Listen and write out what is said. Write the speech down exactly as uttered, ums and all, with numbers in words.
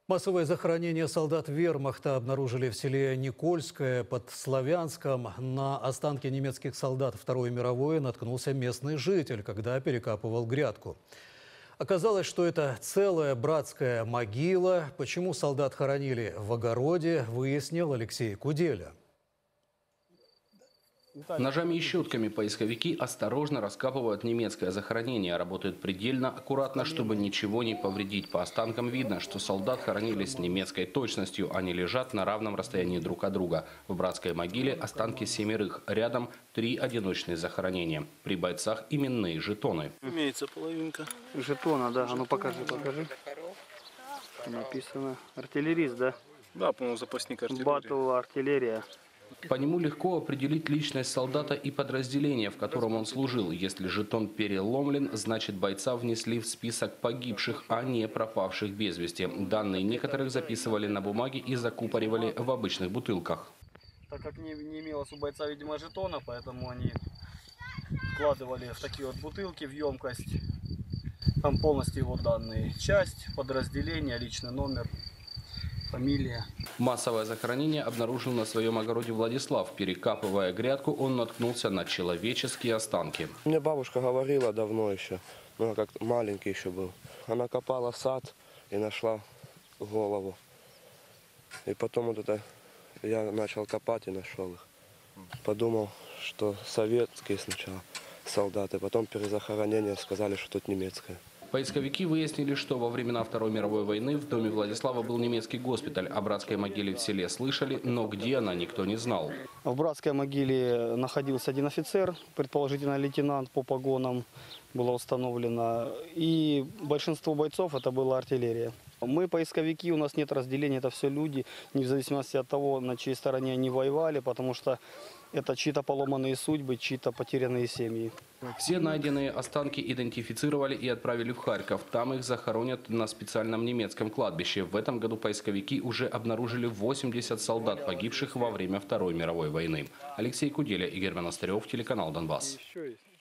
Массовое захоронение солдат вермахта обнаружили в селе Никольское под Славянском. На останки немецких солдат Второй мировой наткнулся местный житель, когда перекапывал грядку. Оказалось, что это целая братская могила. Почему солдат хоронили в огороде, выяснил Алексей Куделя. Ножами и щетками поисковики осторожно раскапывают немецкое захоронение. Работают предельно аккуратно, чтобы ничего не повредить. По останкам видно, что солдат хоронили с немецкой точностью. Они лежат на равном расстоянии друг от друга. В братской могиле останки семерых. Рядом три одиночные захоронения. При бойцах именные жетоны. Имеется половинка. Жетона, да. А ну покажи, покажи. Написано. Артиллерист, да? Да, по-моему, запасник артиллерии. Батл артиллерия. По нему легко определить личность солдата и подразделения, в котором он служил. Если жетон переломлен, значит бойца внесли в список погибших, а не пропавших без вести. Данные некоторых записывали на бумаге и закупоривали в обычных бутылках. Так как не, не имелось у бойца, видимо, жетона, поэтому они вкладывали в такие вот бутылки, в емкость. Там полностью его данные. Часть, подразделение, личный номер, фамилия. Массовое захоронение обнаружил на своем огороде Владислав. Перекапывая грядку, он наткнулся на человеческие останки. Мне бабушка говорила давно еще, ну, я как маленький еще был. Она копала сад и нашла голову. И потом вот это я начал копать и нашел их. Подумал, что советские сначала солдаты, потом при захоронении сказали, что тут немецкое. Поисковики выяснили, что во времена Второй мировой войны в доме Владислава был немецкий госпиталь. О братской могиле в селе слышали, но где она, никто не знал. В братской могиле находился один офицер, предположительно лейтенант по погонам, было установлено. И большинство бойцов это была артиллерия. Мы поисковики, у нас нет разделения, это все люди, не в зависимости от того, на чьей стороне они воевали, потому что это чьи-то поломанные судьбы, чьи-то потерянные семьи. Все найденные останки идентифицировали и отправили в Харьков. Там их захоронят на специальном немецком кладбище. В этом году поисковики уже обнаружили восемьдесят солдат, погибших во время Второй мировой войны. Алексей Куделя, Игорь Монастырев, телеканал «Донбасс».